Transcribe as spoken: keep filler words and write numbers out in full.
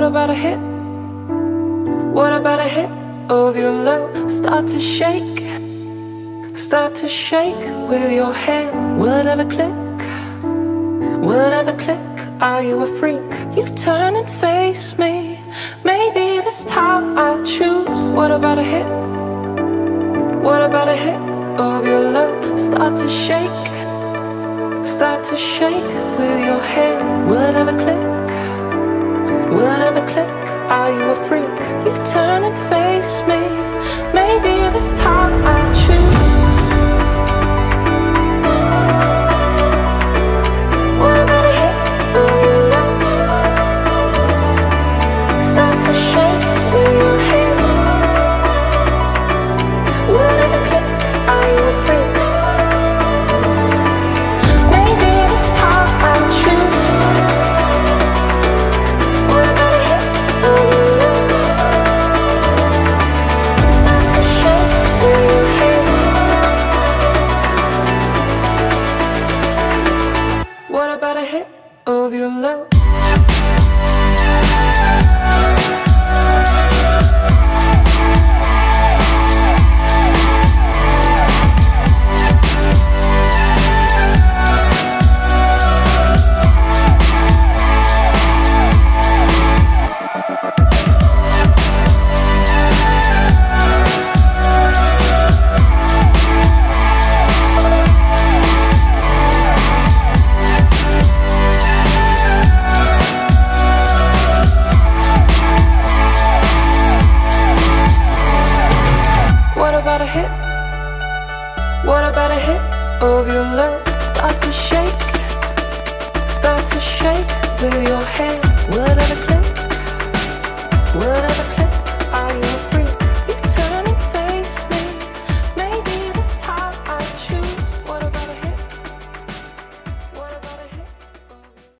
about a hit? What about a hit of your love? Start to shake, start to shake with your hand. Will it ever click? Will it ever click? Are you a freak? You turn and face me. Maybe this time I'll choose. What about a hit? What about a hit of your love? Start to shake, start to shake with your hand. Will it ever click? Will it ever click? Are you a freak? You turn and face me. Maybe this time I'll choose. What about a hit of your love? Start to shake with your hand. Will it ever click? Are you a freak? Maybe this time I'll choose. What about a hit of your love? Start to shake with your hand. What about a hit of your love? What about a hit? What about a hit of your love? Start to shake, start to shake with your hand.